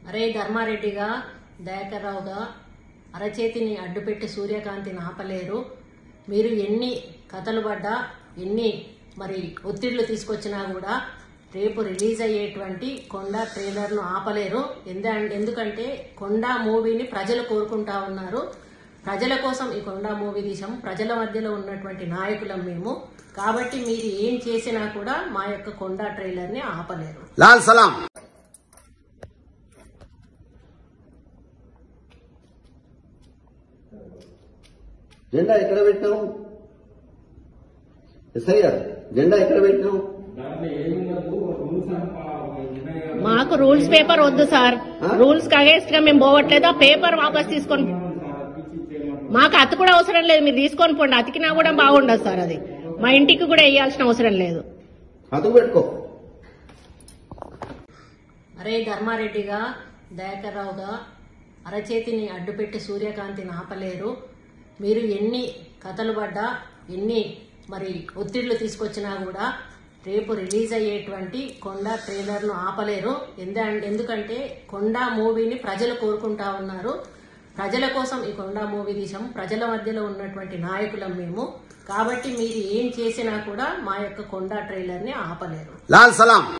అరే ధర్మారెడ్డిగా దయాకర్రావుగా అరచేతిని అడ్డుపెట్టి సూర్యకాంతిని ఆపలేరు. మీరు ఎన్ని కథలు పడ్డా ఎన్ని ఒత్తిళ్లు తీసుకొచ్చినా కూడా రేపు రిలీజ్ అయ్యేటువంటి కొండ ట్రైలర్ను ఆపలేరు. ఎందుకంటే కొండ మూవీని ప్రజలు కోరుకుంటా ఉన్నారు. ప్రజల కోసం ఈ కొండ మూవీ తీసాము. ప్రజల మధ్యలో ఉన్నటువంటి నాయకులం మేము. కాబట్టి మీరు ఏం చేసినా కూడా మా యొక్క కొండ ట్రైలర్ ని ఆపలేరు. లాల్ సలాం. జెండా ఎక్కడ పెట్టినావు? ఎస్ఐ గారు, జెండా ఎక్కడ పెట్టినావు? మాకు రూల్స్ పేపర్ వద్దు సార్. రూల్స్ అగేన్స్ట్ గా మేము పోవట్లేదు. ఆ పేపర్ వాపస్ తీసుకొని మాకు అతి కూడా అవసరం లేదు. మీరు తీసుకొని పోండి. అతికినా కూడా బాగుండదు సార్. అది మా ఇంటికి కూడా వేయాల్సిన అవసరం లేదు. అతుకు పెట్టుకో. అరే ధర్మారెడ్డిగా దయాకర్రావుగా అరచేతిని అడ్డుపెట్టి సూర్యకాంతిని ఆపలేరు. మీరు ఎన్ని కథలు పడ్డా ఎన్ని ఒత్తిళ్లు తీసుకొచ్చినా కూడా రేపు రిలీజ్ అయ్యేటువంటి కొండ ట్రైలర్ను ఆపలేరు. ఎందుకంటే కొండ మూవీని ప్రజలు కోరుకుంటా ఉన్నారు. ప్రజల కోసం ఈ కొండ మూవీ తీసాము. ప్రజల మధ్యలో ఉన్నటువంటి నాయకులం మేము. కాబట్టి మీరు ఏం చేసినా కూడా మా యొక్క కొండ ట్రైలర్ ని ఆపలేరు. లాల్ సలాం.